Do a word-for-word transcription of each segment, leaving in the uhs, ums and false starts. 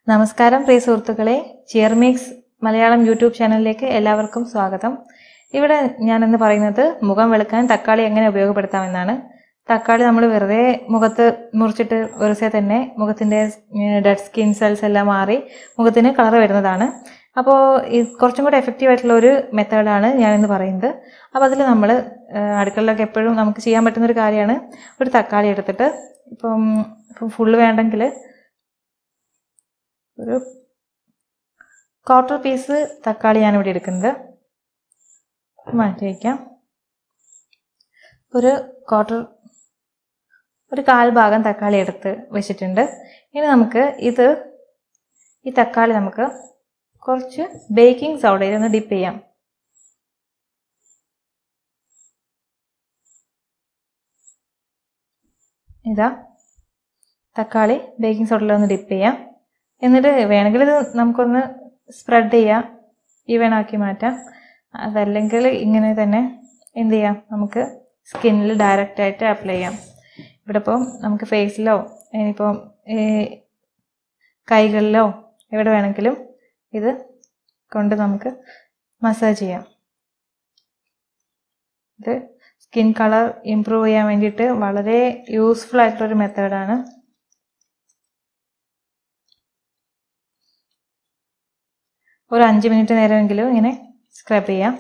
നമസ്കാരം പ്രിയ സുഹൃത്തുക്കളെ, ചിയർമിക്സ് മലയാളം യൂട്യൂബ് ചാനലിലേക്ക് എല്ലാവർക്കും സ്വാഗതം. ഇവിടെ ഞാൻ ഇന്ന് പറയുന്നത് മുഖം വെളുക്കാൻ തക്കാളി എങ്ങനെ ഉപയോഗപ്പെടുത്താമെന്നാണ്. തക്കാളി നമ്മൾ വെറുതെ മുഖത്ത് മുറിച്ചിട്ട് ഒരു ദിവസം തന്നെ മുഖത്തിൻ്റെ ഡെഡ് സ്കിൻ സെൽസ് എല്ലാം മാറി മുഖത്തിന് കളർ വരുന്നതാണ്. അപ്പോൾ ഇത് കുറച്ചും കൂടെ എഫക്റ്റീവ് ആയിട്ടുള്ള ഒരു മെത്തേഡാണ് ഞാനിന്ന് പറയുന്നത്. അപ്പോൾ അതിൽ നമ്മൾ അടുക്കളയിലൊക്കെ എപ്പോഴും നമുക്ക് ചെയ്യാൻ പറ്റുന്നൊരു കാര്യമാണ് ഒരു തക്കാളി എടുത്തിട്ട് ഇപ്പം ഇപ്പം ഫുള്ള് വേണ്ടെങ്കിൽ ഒരു ക്വാർട്ടർ പീസ് തക്കാളി ഞാനിവിടെ എടുക്കുന്നത് മാറ്റി വയ്ക്കാം. ഒരു ക്വാർട്ടർ ഒരു കാൽ ഭാഗം തക്കാളി എടുത്ത് വെച്ചിട്ടുണ്ട്. ഇനി നമുക്ക് ഇത് ഈ തക്കാളി നമുക്ക് കുറച്ച് ബേക്കിംഗ് സോഡയിൽ ഒന്ന് ഡിപ്പ് ചെയ്യാം. ഇതാ തക്കാളി ബേക്കിംഗ് സോഡയിൽ ഒന്ന് ഡിപ്പ് ചെയ്യാം. എന്നിട്ട് വേണമെങ്കിൽ ഇത് നമുക്കൊന്ന് സ്പ്രെഡ് ചെയ്യാം, ഈവൻ ആക്കി മാറ്റാം. അതല്ലെങ്കിൽ ഇങ്ങനെ തന്നെ എന്ത് ചെയ്യാം, നമുക്ക് സ്കിന്നിൽ ഡയറക്റ്റായിട്ട് അപ്ലൈ ചെയ്യാം. ഇവിടെ ഇപ്പം നമുക്ക് ഫേസിലോ ഇനിയിപ്പം കൈകളിലോ എവിടെ വേണമെങ്കിലും ഇത് കൊണ്ട് നമുക്ക് മസാജ് ചെയ്യാം. ഇത് സ്കിൻ കളർ ഇംപ്രൂവ് ചെയ്യാൻ വേണ്ടിയിട്ട് വളരെ യൂസ്ഫുൾ ആയിട്ടുള്ളൊരു മെത്തേഡാണ്. ഒരു അഞ്ച് മിനിറ്റ് നേരമെങ്കിലും ഇങ്ങനെ സ്ക്രബ് ചെയ്യാം.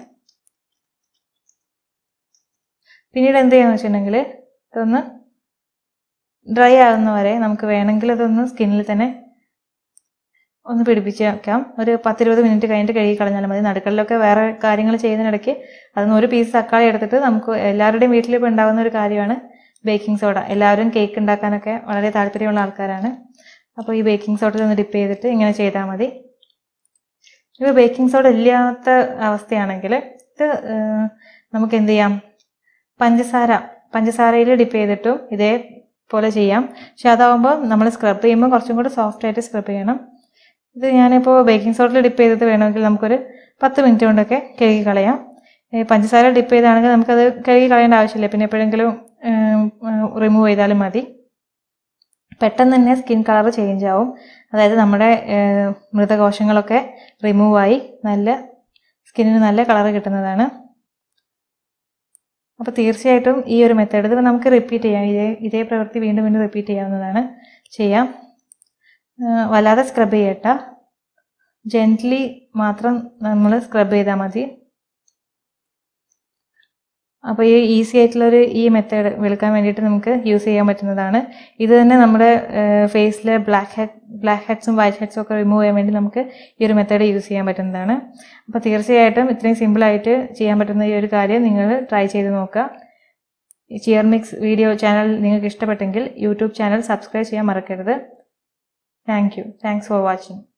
പിന്നീട് എന്ത് ചെയ്യാന്ന് വെച്ചിട്ടുണ്ടെങ്കിൽ ഇതൊന്ന് ഡ്രൈ ആകുന്ന വരെ നമുക്ക് വേണമെങ്കിൽ ഇതൊന്ന് സ്കിന്നിൽ തന്നെ ഒന്ന് പിടിപ്പിച്ച് വെക്കാം. ഒരു പത്തിരുപത് മിനിറ്റ് കഴിഞ്ഞിട്ട് കഴുകി കളഞ്ഞാലും മതി. നടുക്കളിലൊക്കെ വേറെ കാര്യങ്ങൾ ചെയ്യുന്നതിനിടയ്ക്ക് അതൊന്ന് ഒരു പീസ് തക്കാളി എടുത്തിട്ട് നമുക്ക് എല്ലാവരുടെയും വീട്ടിൽ ഇപ്പോൾ ഉണ്ടാകുന്ന ഒരു കാര്യമാണ് ബേക്കിംഗ് സോഡ. എല്ലാവരും കേക്ക് ഉണ്ടാക്കാനൊക്കെ വളരെ താല്പര്യമുള്ള ആൾക്കാരാണ്. അപ്പോൾ ഈ ബേക്കിംഗ് സോഡയിൽ ഒന്ന് ഡിപ്പ് ചെയ്തിട്ട് ഇങ്ങനെ ചെയ്താൽ മതി. ഇത് ബേക്കിംഗ് സോഡ ഇല്ലാത്ത അവസ്ഥയാണെങ്കിൽ ഇത് നമുക്ക് എന്ത് ചെയ്യാം, പഞ്ചസാര പഞ്ചസാരയിൽ ഡിപ്പ് ചെയ്തിട്ടും ഇതേപോലെ ചെയ്യാം. പക്ഷെ അതാവുമ്പോൾ നമ്മൾ സ്ക്രബ് ചെയ്യുമ്പോൾ കുറച്ചും കൂടെ സോഫ്റ്റ് ആയിട്ട് സ്ക്രബ് ചെയ്യണം. ഇത് ഞാനിപ്പോൾ ബേക്കിംഗ് സോഡയിൽ ഡിപ്പ് ചെയ്തിട്ട് വേണമെങ്കിൽ നമുക്കൊരു പത്ത് മിനിറ്റ് കൊണ്ടൊക്കെ കഴുകി കളയാം. പഞ്ചസാര ഡിപ്പ് ചെയ്താണെങ്കിൽ നമുക്കത് കഴുകി കളയേണ്ട ആവശ്യമില്ല, പിന്നെ എപ്പോഴെങ്കിലും റിമൂവ് ചെയ്താലും മതി. പെട്ടെന്ന് തന്നെ സ്കിൻ കളർ ചേഞ്ച് ആവും. അതായത് നമ്മുടെ മൃതകോശങ്ങളൊക്കെ റിമൂവായി നല്ല സ്കിന്നിന് നല്ല കളർ കിട്ടുന്നതാണ്. അപ്പോൾ തീർച്ചയായിട്ടും ഈ ഒരു മെത്തേഡ് ഇത് നമുക്ക് റിപ്പീറ്റ് ചെയ്യാം. ഇതേ ഇതേ പ്രവൃത്തി വീണ്ടും വീണ്ടും റിപ്പീറ്റ് ചെയ്യാവുന്നതാണ്. ചെയ്യാം. വല്ലാതെ സ്ക്രബ് ചെയ്യട്ട, ജെന്റ്ലി മാത്രം നമ്മൾ സ്ക്രബ് ചെയ്താൽ മതി. അപ്പോൾ ഈ ഈസി ആയിട്ടുള്ളൊരു ഈ മെത്തേഡ് വെളുക്കാൻ വേണ്ടിയിട്ട് നമുക്ക് യൂസ് ചെയ്യാൻ പറ്റുന്നതാണ്. ഇത് തന്നെ നമ്മുടെ ഫേസിലെ ബ്ലാക്ക് ഹെഡ് ബ്ലാക്ക് ഹെഡ്സും വൈറ്റ് ഹെഡ്സും ഒക്കെ റിമൂവ് ചെയ്യാൻ വേണ്ടി നമുക്ക് ഈ ഒരു മെത്തേഡ് യൂസ് ചെയ്യാൻ പറ്റുന്നതാണ്. അപ്പോൾ തീർച്ചയായിട്ടും ഇത്രയും സിമ്പിളായിട്ട് ചെയ്യാൻ പറ്റുന്ന ഈ ഒരു കാര്യം നിങ്ങൾ ട്രൈ ചെയ്ത് നോക്കുക. ചിയർമിക്സ് വീഡിയോ ചാനൽ നിങ്ങൾക്ക് ഇഷ്ടപ്പെട്ടെങ്കിൽ യൂട്യൂബ് ചാനൽ സബ്സ്ക്രൈബ് ചെയ്യാൻ മറക്കരുത്. Thank you. Thanks for watching.